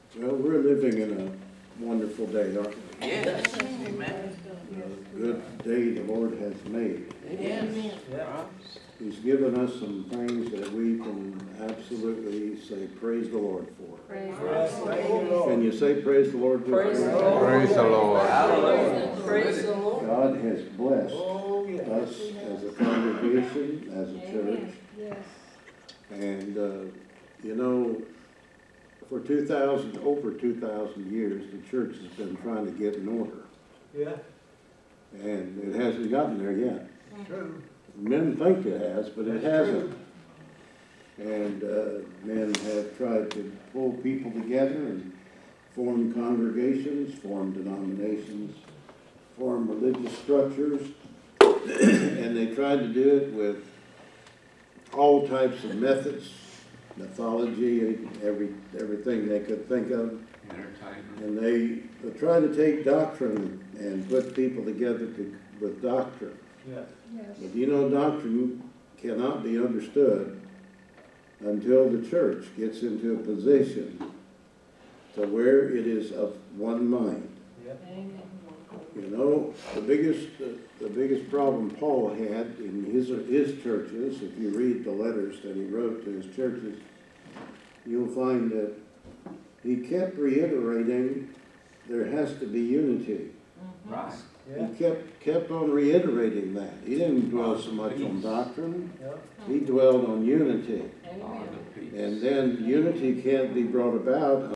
Well, we're living in a wonderful day, aren't we? Yes. Amen. A good day the Lord has made. Yes. He's given us some things that we can absolutely say praise the Lord for. Praise Can you say praise the Lord? Praise the Lord. Lord. Praise the Lord. Hallelujah. Praise the Lord. God has blessed us as a congregation, as a church. Yes. And, you know, for over 2,000 years, the church has been trying to get in order. Yeah, And it hasn't gotten there yet. true. Men think it has, but it That's hasn't. And men have tried to pull people together and form congregations, form denominations, form religious structures. And they tried to do it with all types of methods, mythology, everything they could think of. And they tried to take doctrine and put people together with doctrine. Yeah. But you know, doctrine cannot be understood until the church gets into a position to where it is of one mind. Yeah. You know, the biggest problem Paul had in his churches, if you read the letters that he wrote to his churches, you'll find that he kept reiterating there has to be unity. Right. Yeah. He kept on reiterating that. He didn't dwell so much on doctrine. Yeah. He dwelled on unity. Amen. And then unity can't be brought about